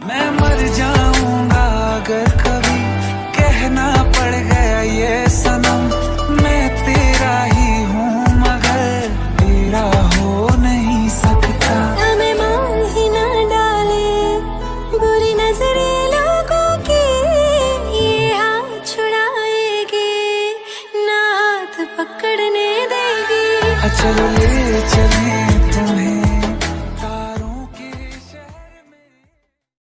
मैं मर जाऊंगा अगर कभी कहना पड़ गया ये सनम, मैं तेरा ही हूँ मगर तेरा हो नहीं सकता। हमें मान ही ना डाले बुरी नजरे लोगों की, ये हाथ छुड़ाएगी ना हाथ पकड़ने देगी। चलो ले चले